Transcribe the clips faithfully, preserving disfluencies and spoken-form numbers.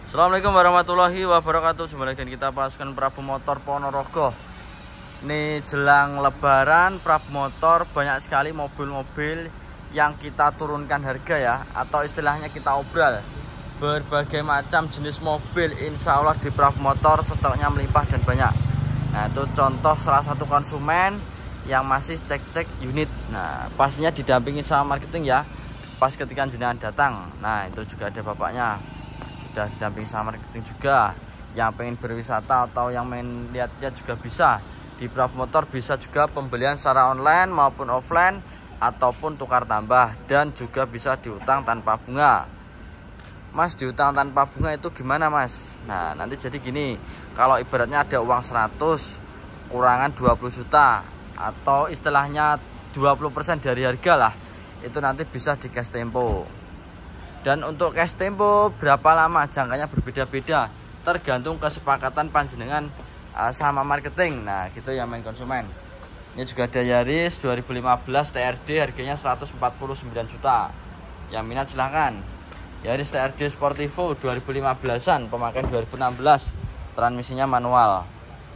Assalamualaikum warahmatullahi wabarakatuh. Jumpa lagi kita pasukan Prabu Motor Ponorogo. Ini jelang lebaran, Prabu Motor banyak sekali mobil-mobil yang kita turunkan harga ya, atau istilahnya kita obral. Berbagai macam jenis mobil insya Allah di Prabu Motor stoknya melimpah dan banyak. Nah itu contoh salah satu konsumen yang masih cek-cek unit. Nah pastinya didampingi sama marketing ya, pas ketika jenengan datang. Nah itu juga ada bapaknya, sudah didampingi sama marketing juga. Yang pengen berwisata atau yang main lihat-lihat juga bisa. Di Prabu Motor bisa juga pembelian secara online maupun offline, ataupun tukar tambah, dan juga bisa diutang tanpa bunga. Mas, diutang tanpa bunga itu gimana Mas? Nah nanti jadi gini, kalau ibaratnya ada uang seratus kurangan dua puluh juta, atau istilahnya dua puluh persen dari harga lah, itu nanti bisa di cash tempo. Dan untuk cash tempo berapa lama, jangkanya berbeda-beda, tergantung kesepakatan panjenengan uh, sama marketing. Nah gitu ya main konsumen. Ini juga ada Yaris dua ribu lima belas T R D, harganya seratus empat puluh sembilan juta. Yang minat silahkan. Yaris T R D Sportivo dua ribu lima belasan, pemakaian dua ribu enam belas, transmisinya manual.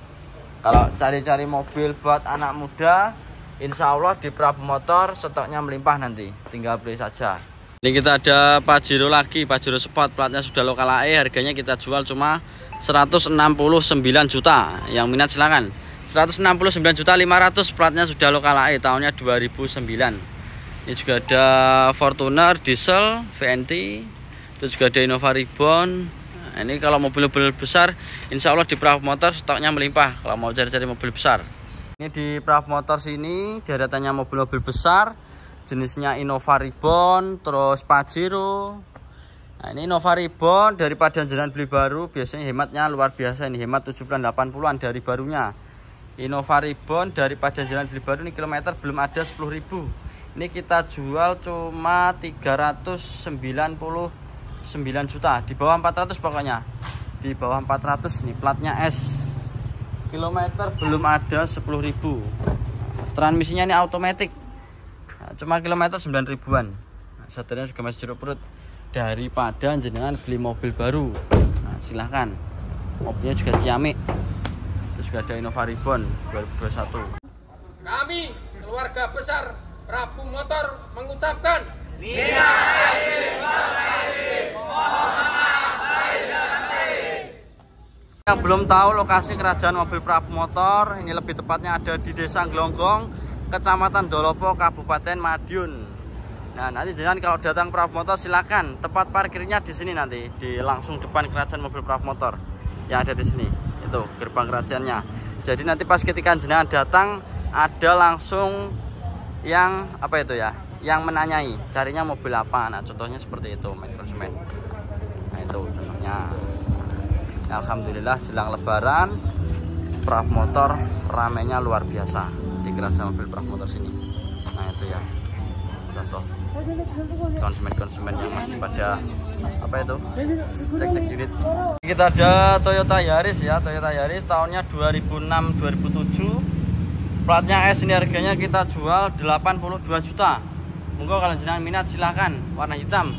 Kalau cari-cari mobil buat anak muda, insya Allah di Prabu Motor stoknya melimpah nanti, tinggal beli saja. Ini kita ada Pajero lagi, Pajero Sport, platnya sudah lokal A E, harganya kita jual cuma seratus enam puluh sembilan juta. Yang minat silakan. seratus enam puluh sembilan juta lima ratus, platnya sudah lokal A E, tahunnya dua ribu sembilan. Ini juga ada Fortuner diesel V N T, itu juga ada Innova Reborn. Nah, ini kalau mobil-mobil besar insya Allah di Prabu Motor stoknya melimpah kalau mau cari-cari mobil besar. Ini di Prabu Motor sini deretannya mobil-mobil besar, jenisnya Innova Reborn, terus Pajero. Nah ini Innova Reborn, daripada jenengan beli baru biasanya hematnya luar biasa, ini hemat tujuh puluh delapan puluhan dari barunya. Innova Reborn daripada jenengan beli baru, ini kilometer belum ada sepuluh ribu. Ini kita jual cuma tiga ratus sembilan puluh sembilan juta, di bawah empat ratus pokoknya. Di bawah empat ratus nih, platnya S. Kilometer belum ada sepuluh ribu. Transmisinya ini automatic. Nah, cuma kilometer sembilan ribuan. Nah, sadarnya juga masih jeruk perut. Daripada jenengan beli mobil baru. Nah, silahkan. Mobilnya juga ciamik. Terus juga ada Innova Reborn dua ribu dua puluh satu. Kami keluarga besar Prabu Motor mengucapkan yang belum tahu lokasi kerajaan mobil Prabu Motor, ini lebih tepatnya ada di Desa Glonggong, Kecamatan Dolopo, Kabupaten Madiun. Nah, nanti jangan kalau datang Prabu Motor silakan, tempat parkirnya di sini nanti, di langsung depan kerajaan mobil Prabu Motor. Ya ada di sini. Itu gerbang kerajaannya. Jadi nanti pas ketika jenengan datang ada langsung yang apa itu ya? Yang menanyai, carinya mobil apa. Nah, contohnya seperti itu, main konsumen. Nah, itu contohnya. Alhamdulillah jelang lebaran Prabu Motor ramenya luar biasa di kerajaan mobil Prabu Motor sini. Nah itu ya contoh konsumen-konsumen yang masih pada apa itu cek-cek unit. Kita ada Toyota Yaris ya, Toyota Yaris tahunnya dua ribu enam dua ribu tujuh, platnya S. Ini harganya kita jual delapan puluh dua juta. Monggo kalau jenengan minat silahkan, warna hitam.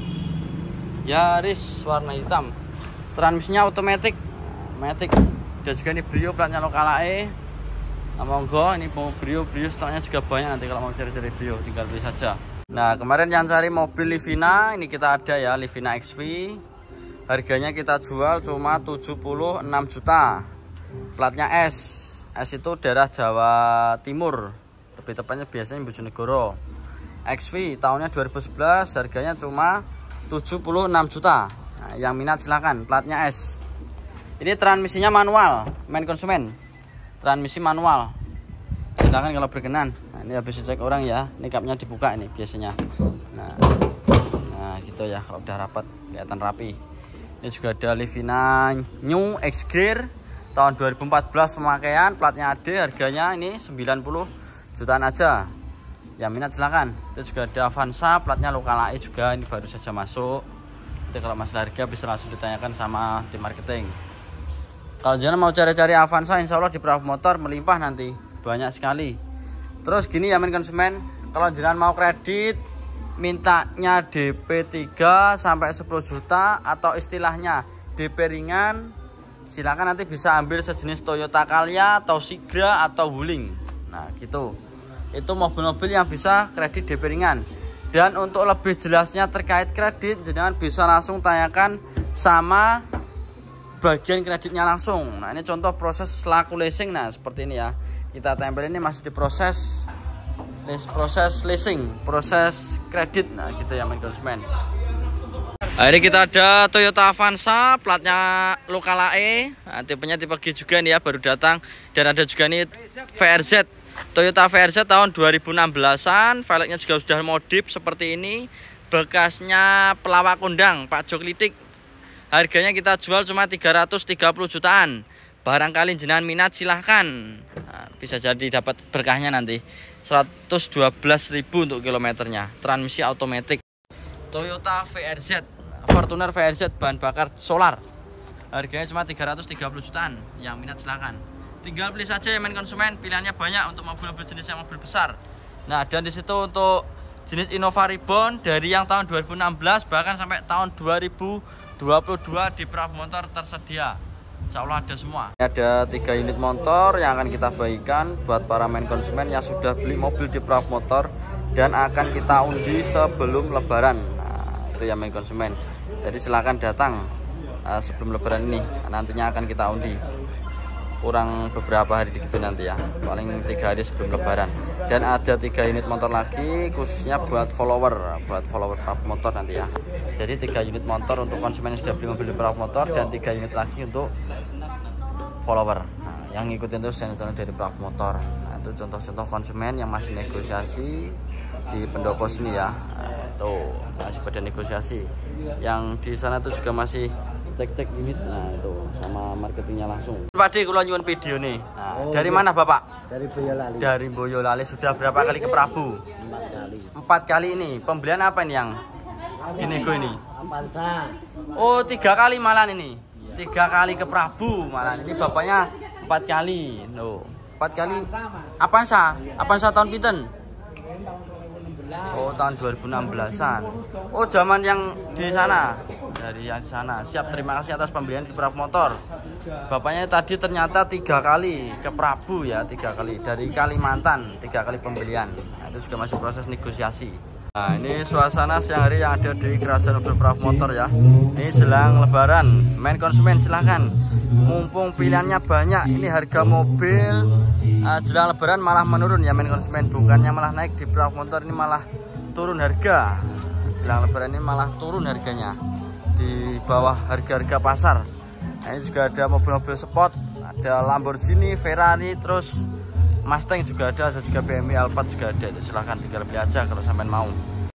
Yaris warna hitam, transmisinya otomatis, matic. Dan juga ini Brio, platnya lokal A E. Nah, monggo ini mau Brio, Brio stoknya juga banyak, nanti kalau mau cari-cari Brio tinggal beli saja. Nah kemarin yang cari mobil Livina, ini kita ada ya, Livina X V. Harganya kita jual cuma tujuh puluh enam juta. Platnya S. S itu daerah Jawa Timur, lebih tepatnya biasanya Bojonegoro. X V tahunnya dua ribu sebelas, harganya cuma tujuh puluh enam juta. Nah, yang minat silakan, platnya S. Ini transmisinya manual, main konsumen. Transmisi manual. Silakan kalau berkenan. Nah, ini habis dicek orang ya, ini kapnya dibuka ini biasanya. Nah, nah gitu ya, kalau udah rapat kelihatan rapi. Ini juga ada Livina New X Gear tahun dua ribu empat belas pemakaian, platnya A D, harganya ini sembilan puluh jutaan aja. Yang minat silakan. Itu juga ada Avanza, platnya lokal A E juga, ini baru saja masuk. Nanti kalau masalah harga bisa langsung ditanyakan sama tim marketing. Kalau jangan mau cari-cari Avanza, insya Allah di Prabu Motor melimpah nanti, banyak sekali. Terus gini ya main konsumen, kalau jangan mau kredit, mintanya D P tiga sampai sepuluh juta, atau istilahnya D P ringan, silakan nanti bisa ambil sejenis Toyota Calya atau Sigra atau Wuling. Nah gitu, itu mobil-mobil yang bisa kredit D P ringan. Dan untuk lebih jelasnya terkait kredit, jangan bisa langsung tanyakan sama bagian kreditnya langsung. Nah ini contoh proses laku leasing. Nah seperti ini ya, kita tempel ini masih diproses proses leasing, proses kredit. Nah gitu ya main konsumen. Nah, ini kita ada Toyota Avanza, platnya lokal A E, nah, tipenya tipe G juga nih ya, baru datang. Dan ada juga nih V R Z, Toyota V R Z tahun dua ribu enam belasan, velgnya juga sudah modif seperti ini. Bekasnya pelawak kondang, Pak Jok Litik. Harganya kita jual cuma tiga ratus tiga puluh jutaan. Barangkali jenengan minat silahkan, nah, bisa jadi dapat berkahnya nanti. Seratus dua belas ribu untuk kilometernya, transmisi otomatis. Toyota V R Z, Fortuner V R Z bahan bakar solar, harganya cuma tiga ratus tiga puluh jutaan. Yang minat silahkan, tinggal beli saja ya main konsumen. Pilihannya banyak untuk mobil-mobil jenis yang mobil besar. Nah dan disitu untuk jenis Innova Reborn dari yang tahun dua ribu enam belas bahkan sampai tahun dua ribu dua puluh dua di Prabu Motor tersedia. Insya Allah ada semua. Ada tiga unit motor yang akan kita bagikan buat para main konsumen yang sudah beli mobil di Prabu Motor dan akan kita undi sebelum Lebaran. Nah, itu ya main konsumen. Jadi silahkan datang uh, sebelum Lebaran ini. Nantinya akan kita undi. Kurang beberapa hari gitu nanti ya, paling tiga hari sebelum Lebaran. Dan ada tiga unit motor lagi khususnya buat follower, buat follower Prabu Motor nanti ya. Jadi tiga unit motor untuk konsumen yang sudah beli mobil di Prabu Motor dan tiga unit lagi untuk follower. Nah, yang ngikutin terus channel-channel dari Prabu Motor. Nah, itu contoh-contoh konsumen yang masih negosiasi di pendopo sini ya. Nah, tuh masih pada negosiasi. Yang di sana tuh juga masih cek-cek unit. Nah itu sama marketingnya langsung. Pak Di, kalau nyuwun video nih. Nah, oh, dari mana Bapak? Dari Boyolali. Dari Boyolali. Sudah berapa kali ke Prabu? Empat kali. Empat kali ini. Pembelian apa ini yang dinego ini? Avanza. Oh tiga kali malah ini. Tiga kali ke Prabu malah. Ini bapaknya empat kali. No. Empat kali. Avanza. Avanza tahun pinten? Oh tahun dua ribu enam belasan. Oh zaman yang di sana. Dari yang di sana. Siap, terima kasih atas pembelian di Prabu Motor. Bapaknya tadi ternyata tiga kali ke Prabu ya, tiga kali dari Kalimantan, tiga kali pembelian. Nah, itu juga masih proses negosiasi. Nah ini suasana siang hari yang ada di Kerajaan Mobil Prabu Motor ya. Ini jelang Lebaran, main konsumen silahkan. Mumpung pilihannya banyak, ini harga mobil uh, jelang Lebaran malah menurun ya main konsumen. Bukannya malah naik di Prabu Motor, ini malah turun harga. Jelang Lebaran ini malah turun harganya di bawah harga-harga pasar. Nah, ini juga ada mobil-mobil sport, ada Lamborghini, Ferrari, terus Mustang juga ada, ada juga B M W Alphard juga ada. Itu silahkan tinggal beli aja kalau sampai mau.